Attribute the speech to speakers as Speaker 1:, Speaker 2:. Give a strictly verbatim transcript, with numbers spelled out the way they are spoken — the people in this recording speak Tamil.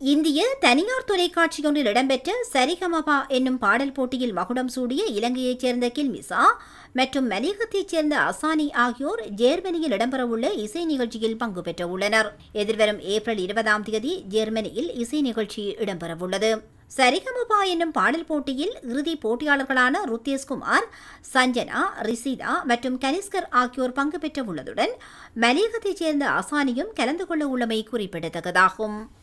Speaker 1: இந்திய தனியார் தொலைக்காட்சியொன்றில் இடம்பெற்ற சரிகமபா என்னும் பாடல் போட்டியில் மகுடம் சூடிய இலங்கையைச் சேர்ந்த கில்மிசா மற்றும் மலையகத்தைச் சேர்ந்த அசானி ஆகியோர் ஜேர்மனியில் இடம்பெறவுள்ள இசை நிகழ்ச்சியில் பங்கு பெற்ற உள்ளனர். எதிர்வரும் ஏப்ரல் இருபதாம் தேதி ஜெர்மனியில் இசை நிகழ்ச்சி இடம்பெறவுள்ளது. சரிகமபா என்னும் பாடல் போட்டியில் இறுதி போட்டியாளர்களான ருத்தேஷ்குமார், சஞ்சனா, ரிசிதா மற்றும் கனிஷ்கர் ஆகியோர் பங்கு பெற்ற உள்ளதுடன் மலையகத்தைச் சேர்ந்த அசானியும் கலந்து கொள்ள உள்ளமை குறிப்பிடத்தக்கதாகும்.